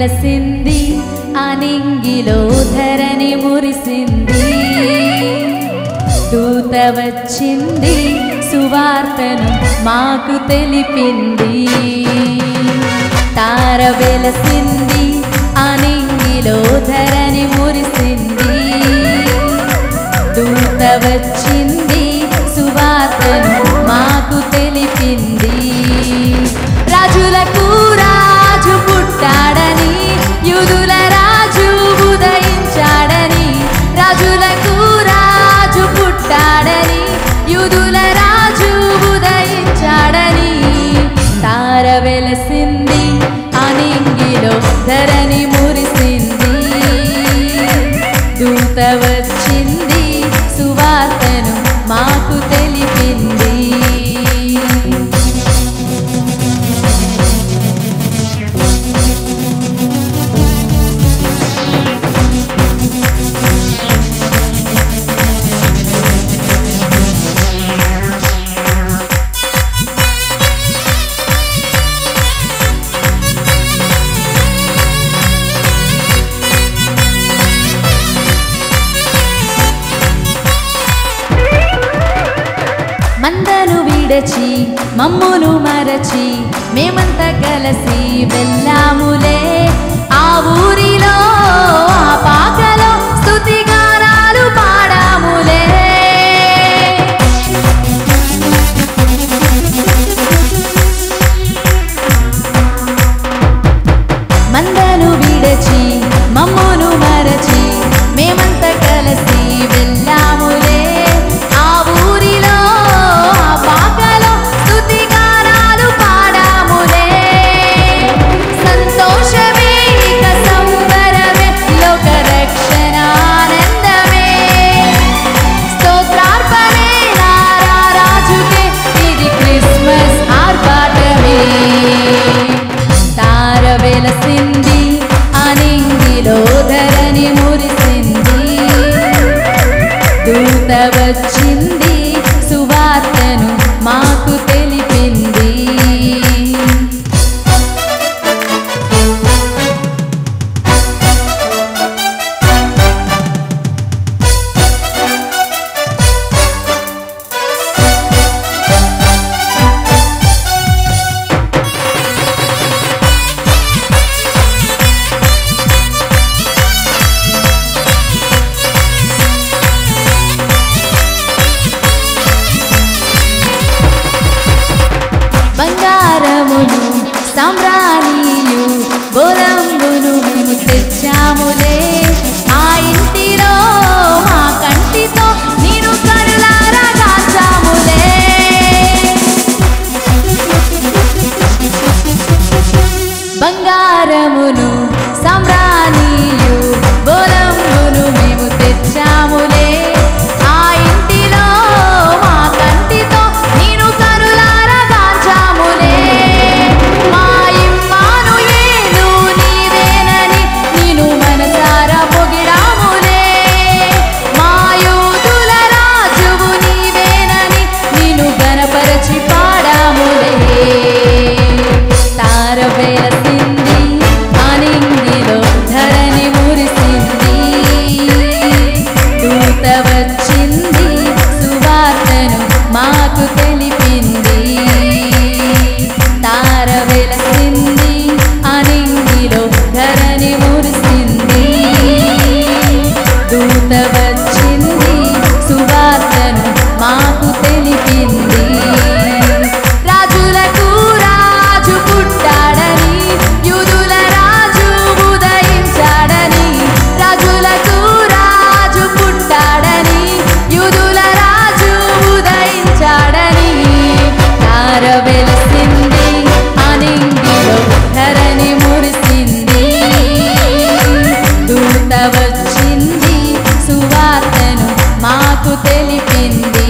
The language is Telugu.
వెలసింది అనింగిలో ధరణి మురిసింది దూత వచ్చింది సువార్తను మాకు తెలిపింది తార వెలసింది అనింగిలో ధరణి మురిసింది దూత వచ్చింది సువార్తను మాకు తెలిపింది రాజులకు రాజు పుట్టాడని యూదుల రాజు ఉదయించాడని రాజులకు రాజు పుట్టాడని యూదుల రాజు ఉదయించాడని తార వెలసింది అనింగిలో ధరణి మురిసింది దూత వచ్చింది సువార్తను మాకు తెలిపింది మందను విడచి మమ్మును మరచి మేమంతా కలిసి వెళ్ళాములే ఆ ఊరిలో ఆ పాకలో స్తుతి గానాలు పాడాములే మందను విడచి మమ్మును మరచి మేమంతా కలిసి వెళ్ళాములే ఆ ఊరిలో వెలసింది అనింగిలో ధరణి మురిసింది దూత వచ్చింది సువార్తను మాకు తెలిపింది బంగారమును సామ్రాణియు బోరంబును మేము తెచ్చాములే ఆ ఇంటిలో మా కంటితో నేను కనులారా కాచాములే బంగారమును సామ్రాణియు బోరంబును మేము తెచ్చాములే ఆ ఇంటిలో మా కంటితో నేను కనులారా కాచాములే మా ఇమ్మానుయేలు నీవేనని నేను మనసారా పొగిడాములే మా యూదుల రాజువు నీవేనని నేను గణపరచి పాడాములే తార వెలసింది అనింగిలో ధరణి మురిసింది దూత వచ్చింది సువార్తను మాకు తెలిపింది తార వెలసింది అనింగిలో ధరణి మురిసింది దూత వచ్చింది సువార్తను మాకు తెలిపింది రాజులకు రాజు పుట్టాడని యూదుల రాజు ఉదయించాడని రాజులకు రాజు పుట్టాడని యూదుల రాజు ఉదయించాడని తార వెలసింది అనింగిలో ధరణి మురిసింది దూత వచ్చింది సువార్తను మాకు తెలిపింది